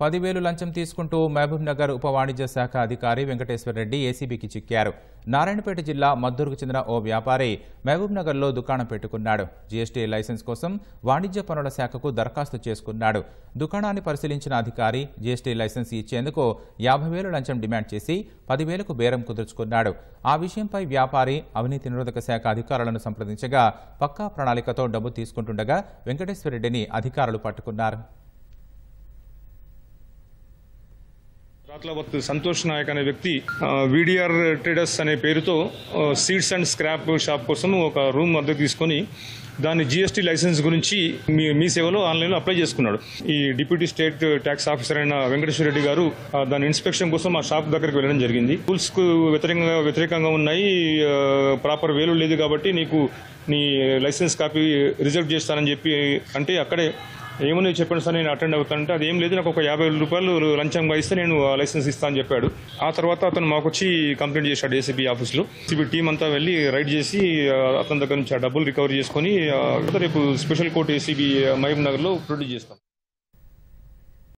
10,000 లంచం తీసుకుంటూ మహబూబ్ నగర్ ఉప వాణిజ్య శాఖ అధికారి వెంకటేశ్వర రెడ్డి ఏసీబీకి చిక్కారు. నారాయణపేట జిల్లా మద్దూరుకు చెందిన ఓ వ్యాపారి మహబూబ్ నగర్లో దుకాణం పెట్టుకున్నాడు. జీఎస్టీ లైసెన్స్ కోసం వాణిజ్య పనుల శాఖకు దరఖాస్తు చేసుకున్నాడు. దుకాణాన్ని పరిశీలించిన అధికారి జీఎస్టీ లైసెన్స్ ఇచ్చేందుకు 50,000 లంచం డిమాండ్ చేసి 10,000కు బేరం కుదుర్చుకున్నాడు. ఆ విషయంపై వ్యాపారి అవినీతి నిరోధక శాఖ అధికారులను సంప్రదించగా పక్కా ప్రణాళికతో డబ్బు తీసుకుంటుండగా వెంకటేశ్వర రెడ్డిని అధికారులు పట్టుకున్నారు. రాత్లవత్ సంతోష్ నాయక్ అనే వ్యక్తి వీడిఆర్ ట్రేడర్స్ అనే పేరుతో సీడ్స్ అండ్ స్క్రాప్ షాప్ కోసం ఒక రూమ్ అద్దెకు తీసుకొని దాని జీఎస్టీ లైసెన్స్ గురించి మీ సేవలో ఆన్లైన్లో అప్లై చేసుకున్నాడు. ఈ డిప్యూటీ స్టేట్ ట్యాక్స్ ఆఫీసర్ అయిన వెంకటేశ్వర రెడ్డి గారు దాని ఇన్స్పెక్షన్ కోసం ఆ షాప్ దగ్గరికి వెళ్ళడం జరిగింది. రూల్స్ కు వ్యతిరేకంగా ఉన్నాయి, ప్రాపర్ వేలు లేదు కాబట్టి నీకు నీ లైసెన్స్ కాపీ రిజెక్ట్ చేస్తానని చెప్పి అంటే అక్కడే ఏమని చెప్పండి సార్ నేను అటెండ్ అవుతానంటే అది ఏం లేదు, నాకు ఒక 50,000 రూపాయలు లంచంగా ఇస్తే నేను ఆ లైసెన్స్ ఇస్తా అని చెప్పాడు. ఆ తర్వాత అతను మాకు వచ్చి కంప్లైంట్ చేశాడు ఏసీబీ ఆఫీస్లో. ఏసీబీ టీం అంతా వెళ్ళి రైడ్ చేసి అతని దగ్గర నుంచి ఆ డబ్బులు రికవరీ చేసుకొని రేపు స్పెషల్ కోర్టు ఏసీబీ మహబూబ్ నగర్లో ప్రొడ్యూస్ చేస్తాం.